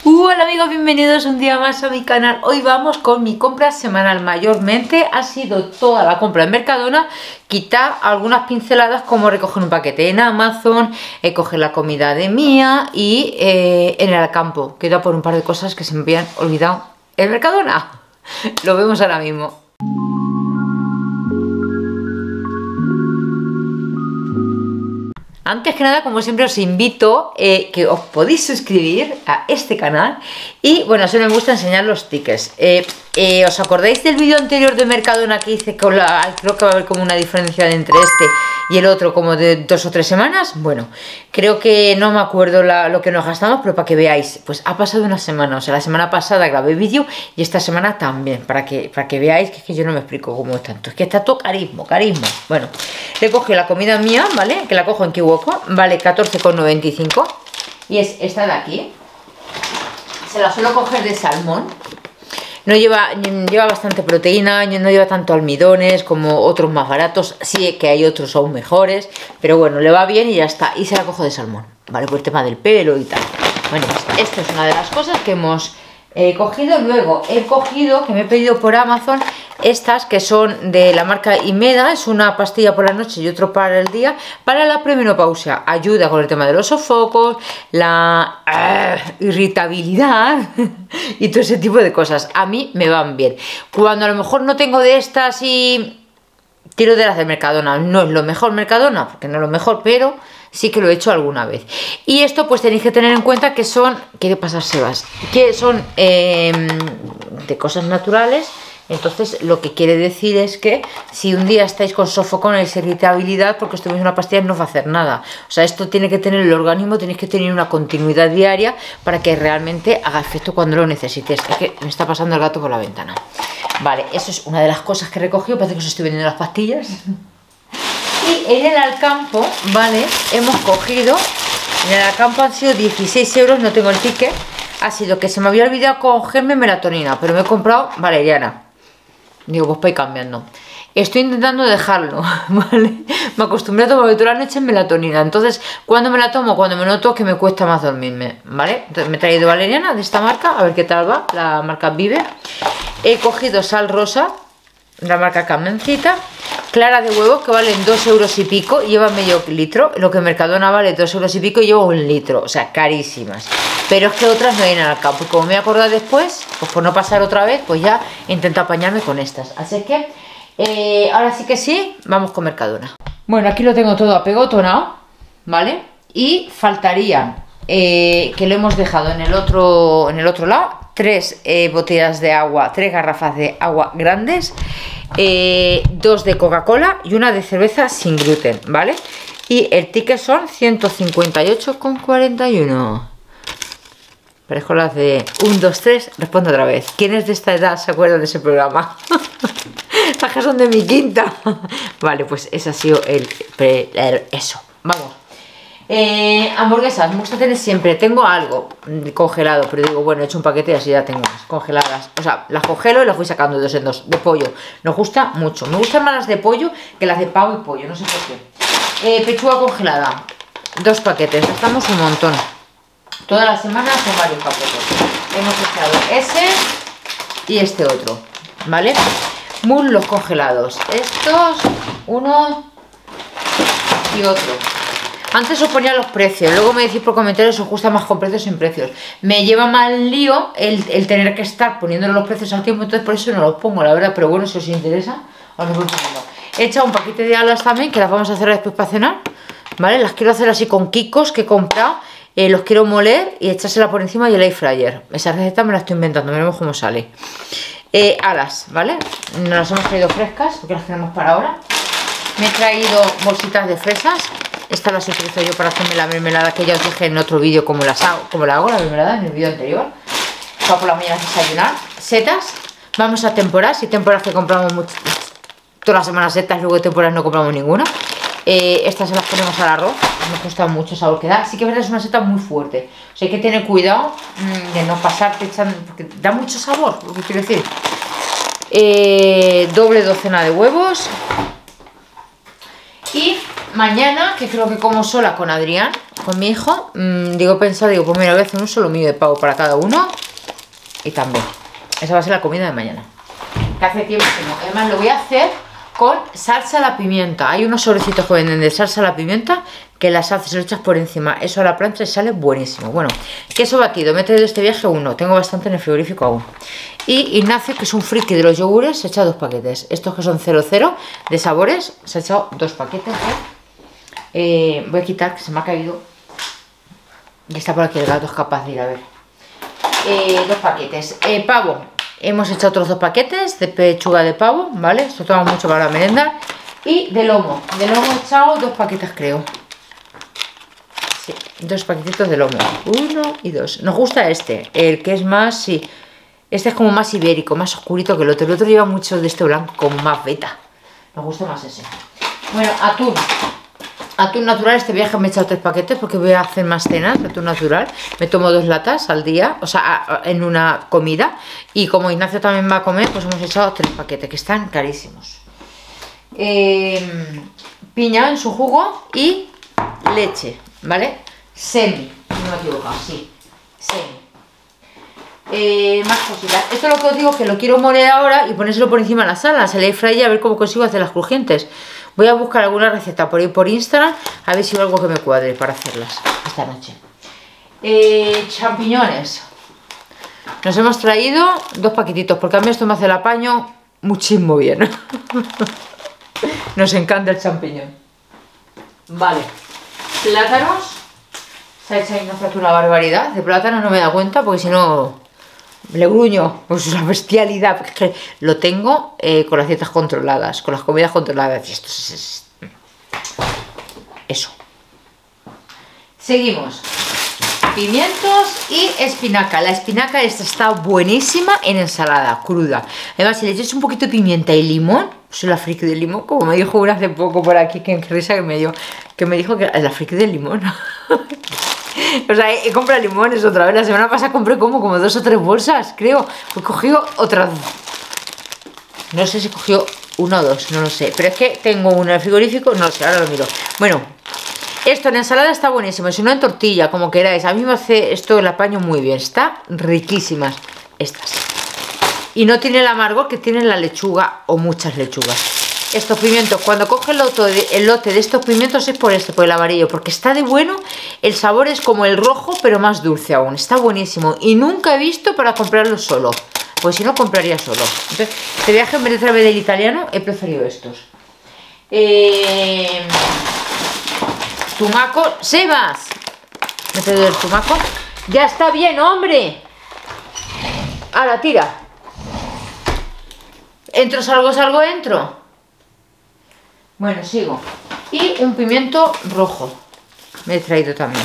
Hola amigos, bienvenidos un día más a mi canal. Hoy vamos con mi compra semanal. Mayormente ha sido toda la compra en Mercadona, quitar algunas pinceladas como recoger un paquete en Amazon, coger la comida de Mía y en el Alcampo. Queda por un par de cosas que se me habían olvidado en Mercadona. Lo vemos ahora mismo. Antes que nada, como siempre, os invito que os podéis suscribir a este canal. Y bueno, eso me gusta enseñar los tickets. ¿Os acordáis del vídeo anterior de Mercadona que hice con creo que va a haber como una diferencia entre este y el otro, como de 2 o 3 semanas? Bueno, creo que no me acuerdo lo que nos gastamos, pero para que veáis, pues ha pasado una semana. O sea, la semana pasada grabé vídeo y esta semana también, para que veáis que es que yo no me explico cómo es tanto. Es que está todo carisma. Bueno, le cogido la comida Mía, ¿vale? Que la cojo en Kiwoko, vale 14,95 y es esta de aquí. Se la suelo coger de salmón. No lleva bastante proteína, no lleva tanto almidones como otros más baratos. Sí que hay otros aún mejores, pero bueno, le va bien y ya está. Y se la cojo de salmón, ¿vale? Por el tema del pelo y tal. Bueno, pues esto es una de las cosas que hemos cogido. Luego he cogido, que me he pedido por Amazon, estas que son de la marca Imeda. Es una pastilla por la noche y otro para el día, para la premenopausia. Ayuda con el tema de los sofocos, la irritabilidad y todo ese tipo de cosas. A mí me van bien. Cuando a lo mejor no tengo de estas y tiro de las de Mercadona. No es lo mejor Mercadona, porque no es lo mejor, pero sí que lo he hecho alguna vez. Y esto pues tenéis que tener en cuenta que son, ¿qué le pasa, Sebas? Que son de cosas naturales. Entonces lo que quiere decir es que si un día estáis con sofocones, irritabilidad, porque os toméis una pastilla no va a hacer nada. O sea, esto tiene que tener el organismo, tenéis que tener una continuidad diaria para que realmente haga efecto cuando lo necesites. Es que me está pasando el gato por la ventana. Vale, eso es una de las cosas que he recogido. Parece que os estoy vendiendo las pastillas. Y en el Alcampo, vale, hemos cogido, en el Alcampo han sido 16 euros, no tengo el ticket. Ha sido que se me había olvidado cogerme melatonina, pero me he comprado valeriana. Digo, pues para ir cambiando. Estoy intentando dejarlo, ¿vale? Me acostumbré a tomar toda la noche melatonina. Entonces, cuando me la tomo, cuando me noto que me cuesta más dormirme, ¿vale? Entonces me he traído valeriana de esta marca, a ver qué tal va, la marca Vive. He cogido sal rosa, de la marca Carmencita. Clara de huevo, que valen 2 euros y pico, lleva medio litro. Lo que en Mercadona vale 2 euros y pico, y llevo 1 litro, o sea, carísimas. Pero es que otras no vienen al campo, y como me voy a acordar después, pues por no pasar otra vez, pues ya intento apañarme con estas. Así que, ahora sí que sí, vamos con Mercadona. Bueno, aquí lo tengo todo apegotonado, ¿vale? Y faltaría, que lo hemos dejado en el otro lado, 3 botellas de agua, 3 garrafas de agua grandes, 2 de Coca-Cola y una de cerveza sin gluten, ¿vale? Y el ticket son 158,41. Parezco las de 1, 2, 3, respondo otra vez. ¿Quiénes de esta edad se acuerdan de ese programa? Las que son de mi quinta. Vale, pues ese ha sido eso. Vamos. Hamburguesas, me gusta tener siempre. Tengo algo congelado, pero digo, bueno, he hecho un paquete y así ya tengo más congeladas. O sea, las congelo y las voy sacando de 2 en 2. De pollo, nos gusta mucho. Me gustan más las de pollo que las de pavo y pollo, no sé por qué. Pechuga congelada, 2 paquetes, gastamos un montón. Toda la semana son varios paquetes. Hemos echado ese y este otro, ¿vale? Muslos congelados, estos, uno y otro. Antes os ponía los precios, luego me decís por comentarios si os gusta más con precios sin precios. Me lleva mal lío el tener que estar poniéndole los precios al tiempo, entonces por eso no los pongo, la verdad. Pero bueno, si os interesa, os los voy poniendo. He echado un paquete de alas también, que las vamos a hacer después para cenar, ¿vale? Las quiero hacer así con quicos que he comprado. Los quiero moler y echársela por encima y el air fryer. Esa receta me la estoy inventando, veremos cómo sale. Alas, ¿vale? Nos las hemos traído frescas porque las tenemos para ahora. Me he traído bolsitas de fresas. Estas las utilizo yo para hacerme la mermelada, que ya os dije en otro vídeo cómo la hago la mermelada, en el vídeo anterior. Para por la mañana desayunar. Setas, vamos a temporadas. Si temporadas que compramos todas las semanas setas, luego de temporadas no compramos ninguna. Estas se las ponemos al arroz, nos gusta mucho el sabor que da. Sí que es verdad, es una seta muy fuerte, o sea hay que tener cuidado de no pasarte echando, porque da mucho sabor, lo que quiero decir. Doble docena de huevos. Y mañana, que creo que como sola con Adrián, con mi hijo, digo, pues mira, voy a hacer un solomillo de pavo para cada uno. Y también, esa va a ser la comida de mañana. Que hace tiempo que no. Además lo voy a hacer con salsa a la pimienta. Hay unos sobrecitos que venden de salsa a la pimienta que las haces, lo echas por encima. Eso a la plancha y sale buenísimo. Bueno, queso batido. Me he traído este viaje uno. Tengo bastante en el frigorífico aún. Y Ignacio, que es un friki de los yogures, se ha echado 2 paquetes. Estos que son 00 de sabores, se ha echado 2 paquetes. Voy a quitar, que se me ha caído. Y está por aquí el gato, es capaz de ir a ver. 2 paquetes. Pavo. Hemos hecho otros 2 paquetes de pechuga de pavo, ¿vale? Esto toma mucho para la merenda. Y de lomo. De lomo he echado 2 paquetes, creo. Sí, 2 paquetitos de lomo. 1 y 2. Nos gusta este, el que es más, sí. Este es como más ibérico, más oscurito que el otro. El otro lleva mucho de este blanco, como más beta. Nos gusta más ese. Bueno, atún. Atún natural, este viaje me he echado 3 paquetes porque voy a hacer más cenas de atún natural. Me tomo 2 latas al día, o sea, en una comida. Y como Ignacio también va a comer, pues hemos echado 3 paquetes, que están carísimos. Piña en su jugo y leche, ¿vale? Semi, no me he equivocado, sí, semi. Más cositas. Esto es lo que os digo, que lo quiero moler ahora y ponérselo por encima de la sala, se le air fryer, a ver cómo consigo hacer las crujientes. Voy a buscar alguna receta por ahí por Instagram, a ver si hay algo que me cuadre para hacerlas esta noche. Champiñones. Nos hemos traído 2 paquetitos, porque a mí esto me hace el apaño muchísimo bien. Nos encanta el champiñón. Vale. Plátanos. Se ha hecho una barbaridad de plátano, no me da cuenta, porque si no le gruño. Pues es una bestialidad, porque es que lo tengo con las dietas controladas, con las comidas controladas. Y esto es eso. Seguimos. Pimientos y espinaca. La espinaca esta está buenísima en ensalada cruda. Además, si le echas un poquito de pimienta y limón, soy la friki del limón, como me dijo una hace poco por aquí, que risa que me dio, que me dijo que la friki del limón. O sea, he comprado limones otra vez. La semana pasada compré como 2 o 3 bolsas, creo. Pues cogió otras. No sé si cogió 1 o 2, no lo sé. Pero es que tengo uno en el frigorífico, no lo sé, ahora lo miro. Bueno, esto en ensalada está buenísimo, si no en tortilla, como queráis. A mí me hace esto el apaño muy bien. Está riquísimas estas. Y no tiene el amargor que tiene la lechuga o muchas lechugas. Estos pimientos, cuando coge el lote de estos pimientos es por por el amarillo, porque está de bueno. El sabor es como el rojo, pero más dulce aún. Está buenísimo. Y nunca he visto para comprarlo solo. Pues si no, compraría solo. Entonces, este viaje, en vez de traer del italiano, he preferido estos. Tumaco. ¡Sebas! Me he traído el tumaco. ¡Ya está bien, hombre! Ahora, tira. Entro, salgo, entro. Bueno, sigo. Y un pimiento rojo. Me he traído también.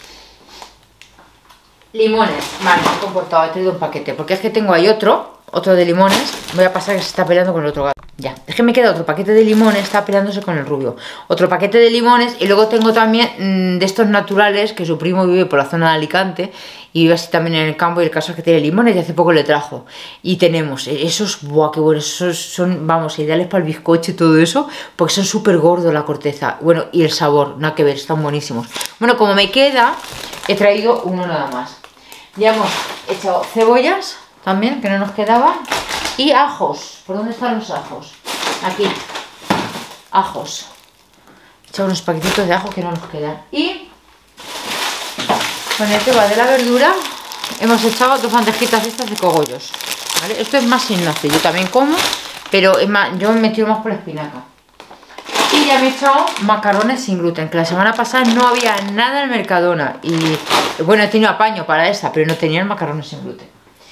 Limones. Vale, me he comportado. He traído un paquete. Porque es que tengo ahí otro de limones. Voy a pasar que se está peleando con el otro gato. Ya, es que me queda otro paquete de limones, está peleándose con el rubio. Otro paquete de limones y luego tengo también de estos naturales, que su primo vive por la zona de Alicante y vive así también en el campo, y el caso es que tiene limones y hace poco le trajo. Y tenemos esos, ¡buah, qué buenos! Esos son, vamos, ideales para el bizcocho y todo eso, porque son súper gordos la corteza. Bueno, y el sabor, nada que ver, están buenísimos. Bueno, como me queda, he traído uno nada más. Ya hemos echado cebollas también, que no nos quedaban. Y ajos. ¿Por dónde están los ajos? Aquí. Ajos. He echado unos paquetitos de ajo que no nos quedan. Y con el tema de la verdura hemos echado 2 bandejitas estas de cogollos. ¿Vale? Esto es más Ignacio. Yo también como, pero es más, yo me he metido más por la espinaca. Y ya me he echado macarrones sin gluten, que la semana pasada no había nada en Mercadona. Y bueno, he tenido apaño para esta, pero no tenía el macarrones sin gluten.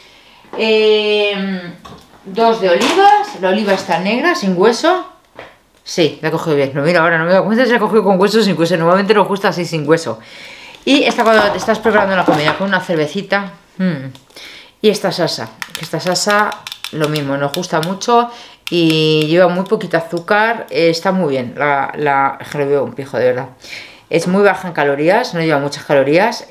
2 de olivas. La oliva está negra, sin hueso. Sí, la he cogido bien. No, mira, ahora no me doy cuenta si la he cogido con hueso o sin hueso. Normalmente nos gusta así, sin hueso. Y esta, cuando te estás preparando la comida con una cervecita. Y esta salsa. Esta salsa, lo mismo, nos gusta mucho. Y lleva muy poquito azúcar. Está muy bien. Es que le veo un pijo, de verdad. Es muy baja en calorías, no lleva muchas calorías.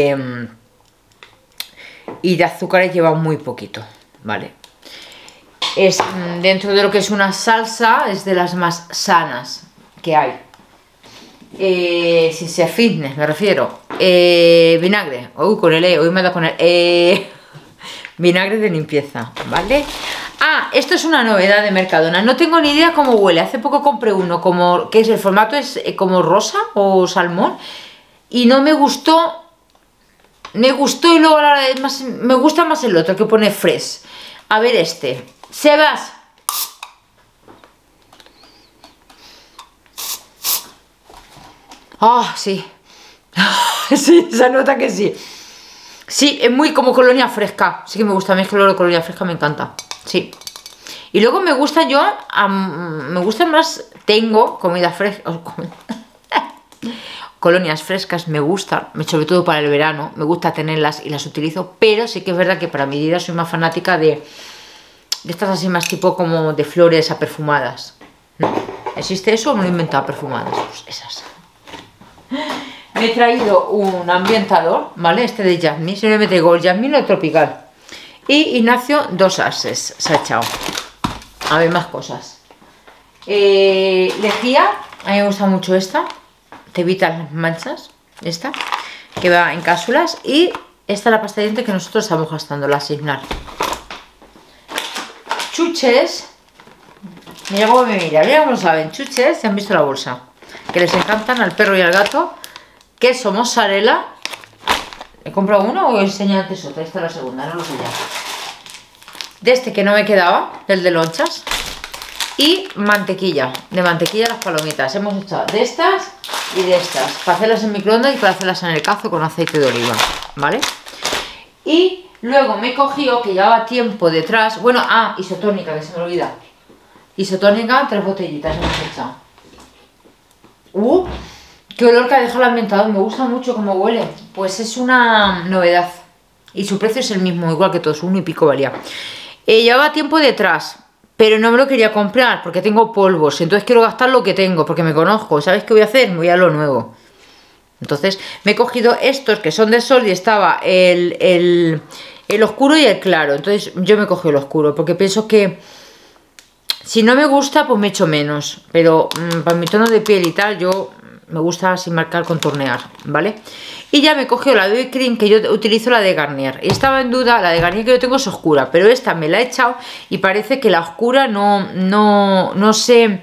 Y de azúcares lleva muy poquito, ¿vale? Es dentro de lo que es una salsa, es de las más sanas que hay. si sea fitness, me refiero. Vinagre. Uy, con el E, hoy me da con el vinagre de limpieza, ¿vale? Ah, esto es una novedad de Mercadona. No tengo ni idea cómo huele. Hace poco compré uno, como que es el formato es como rosa o salmón. Y no me gustó. Me gustó y luego me gusta más el otro que pone fresh. A ver este. Sebas. Ah, sí. Sí, se nota que sí. Sí, es muy como colonia fresca. Sí que me gusta, a mí es que lo de colonia fresca me encanta. Sí. Y luego me gusta me gusta más, tengo comida fresca. Colonias frescas me gustan, sobre todo para el verano, me gusta tenerlas y las utilizo, pero sí que es verdad que para mi vida soy más fanática de estas así más tipo como de flores aperfumadas. ¿No? ¿Existe eso o me lo he inventado perfumadas? Pues esas. Me he traído un ambientador, ¿vale? Este de Jasmine, simplemente digo el Jasmine o tropical. Y Ignacio, 2 ases se ha echado. A ver, más cosas. Lejía, a mí me gusta mucho esta. Te evita las manchas, esta, que va en cápsulas. Y esta es la pasta de dientes que nosotros estamos gastando, la Signar. Chuches. Mira cómo me mira cómo lo saben. Chuches, se han visto la bolsa. Que les encantan al perro y al gato. Queso mozzarella. ¿He comprado uno o he enseñado antes otra? Esta es la segunda, no lo sé ya. De este que no me quedaba, del de lonchas. Y mantequilla, de mantequilla las palomitas. Hemos echado de estas y de estas, para hacerlas en microondas y para hacerlas en el cazo con aceite de oliva, ¿vale? Y luego me he cogido, que llevaba tiempo detrás, bueno, isotónica, que se me olvida. Isotónica, 3 botellitas hemos echado. Qué olor que ha dejado el ambientador, me gusta mucho cómo huele. Pues es una novedad. Y su precio es el mismo, igual que todos, 1 y pico valía. Llevaba tiempo detrás, pero no me lo quería comprar porque tengo polvos. Entonces quiero gastar lo que tengo porque me conozco. ¿Sabéis qué voy a hacer? Voy a lo nuevo. Entonces me he cogido estos que son de sol y estaba el oscuro y el claro. Entonces yo me he cogido el oscuro porque pienso que si no me gusta pues me echo menos. Pero para mi tono de piel y tal yo me gusta sin marcar, contornear, ¿vale? Y ya me he cogido la BB Cream que yo utilizo, la de Garnier. Y estaba en duda, la de Garnier que yo tengo es oscura, pero esta me la he echado y parece que la oscura no sé,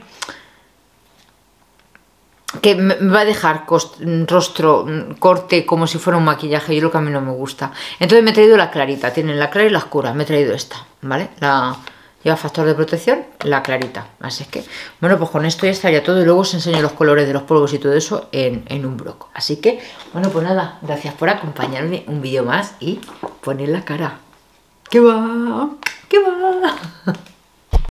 que me va a dejar rostro, corte como si fuera un maquillaje, y lo que a mí no me gusta. Entonces me he traído la clarita, tienen la clara y la oscura, me he traído esta, ¿vale? Lleva factor de protección, la clarita. Así que, bueno, pues con esto ya estaría todo. Y luego os enseño los colores de los polvos y todo eso en un blog. Así que, bueno, pues nada, gracias por acompañarme un vídeo más y poner la cara. ¡Qué va! ¡Qué va!